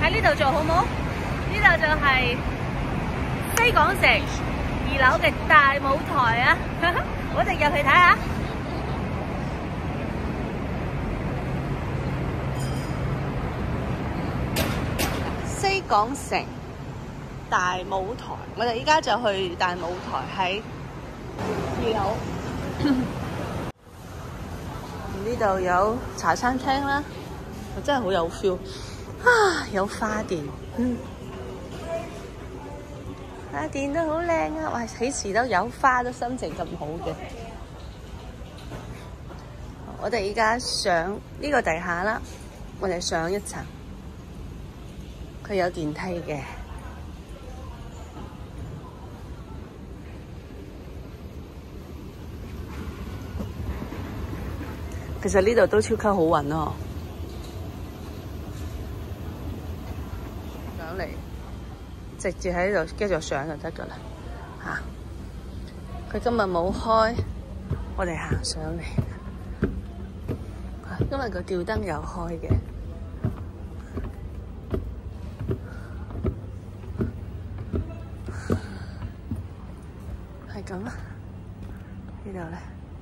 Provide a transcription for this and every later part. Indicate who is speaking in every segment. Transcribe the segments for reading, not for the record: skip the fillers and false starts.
Speaker 1: 喺呢度做好冇？呢度就係西港城2樓嘅大舞台啊！我哋入去睇下。西港城大舞台，我哋依家就去大舞台喺2樓。呢度有茶餐廳啦，真係好有 feel 啊！有花店，花店都好靚啊！哇，幾時都有花，都心情咁好嘅。我哋依家上呢個地下啦，我哋上一層，佢有電梯嘅。其實呢度都超級好運咯，上嚟直接喺呢度繼續上就得噶啦嚇。佢今日冇開，我哋行上嚟。今日個吊燈有開嘅，係咁啊！呢度咧。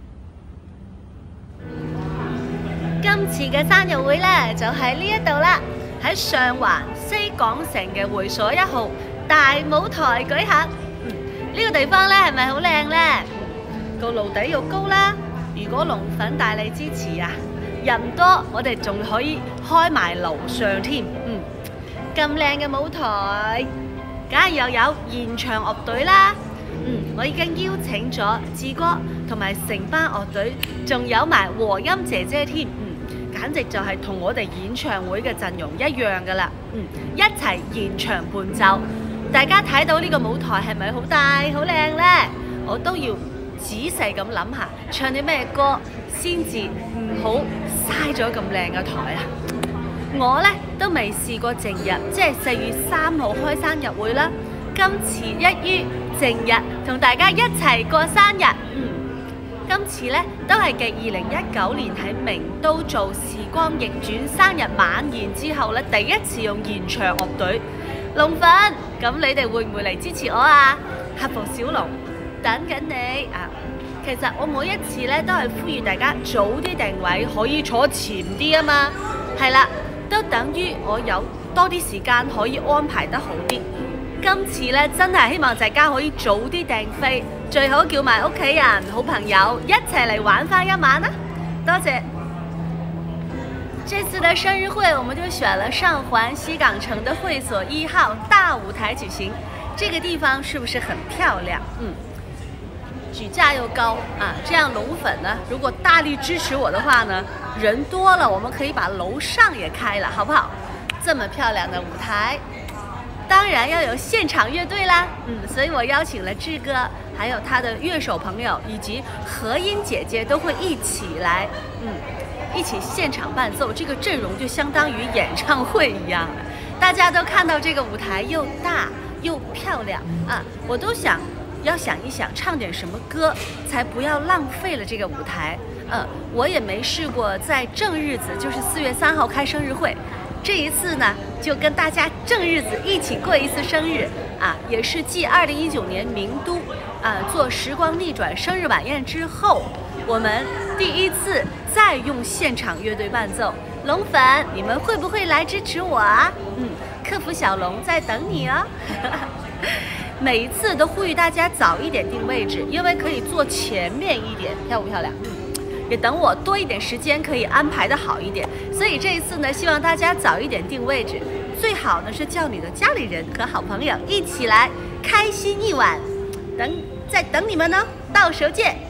Speaker 1: 今次嘅生日會咧就喺呢一度啦，喺上環西港城嘅會所1號大舞台舉行。呢個地方咧係咪好靚咧？個爐底又高啦。如果龍粉大力支持啊，人多我哋仲可以開埋樓上添。咁靚嘅舞台，梗係又有現場樂隊啦。我已經邀請咗志哥同埋成班樂隊，仲有埋和音姐姐添。簡直就係同我哋演唱會嘅陣容一樣噶啦，一齊現場伴奏，大家睇到呢個舞台係咪好大好靚呢？我都要仔細咁諗下，唱啲咩歌先至唔好嘥咗咁靚嘅台啊！我呢都未試過正日，即係4月3號開生日會啦，今次一於正日同大家一齊過生日。今次咧都係繼2019年喺名都做時光逆轉生日晚宴之後咧，第一次用現場樂隊。龍粉，咁你哋會唔會嚟支持我啊？客服小龍等緊你啊！其實我每一次咧都係呼籲大家早啲定位，可以坐前啲啊嘛。係啦，都等於我有多啲時間可以安排得好啲。今次咧真係希望大家可以早啲訂飛，最好叫埋屋企人、好朋友一齊嚟玩翻一晚啦！多謝。這次的生日會，我們就選了上環西港城的會所1號大舞台舉行。這個地方是不是很漂亮？舉架又高啊！這樣龍粉呢，如果大力支持我的話呢，人多了，我們可以把樓上也開了，好不好？這麼漂亮的舞台。當然要有現場樂隊啦，所以我邀請了志哥，還有他的樂手朋友以及和音姐姐都會一起來，一起現場伴奏，這個陣容就相當於演唱會一樣。大家都看到這個舞台又大又漂亮啊，我都想一想唱點什麼歌，才不要浪費了這個舞台。我也沒試過在正日子，就是4月3號開生日會。這一次呢，就跟大家正日子一起過一次生日啊，也是繼2019年名都做時光逆轉生日晚宴之後，我們第一次再用現場樂隊伴奏。龍粉，你們會不會來支持我啊？客服小龍在等你哦。每一次都呼籲大家早一點定位置，因為可以坐前面一點，漂不漂亮？也等我多一點時間可以安排得好一點，所以這一次呢，希望大家早一點定位置，最好呢是叫你的家裏人和好朋友一起來開心一晚，再等你們呢，到時候見。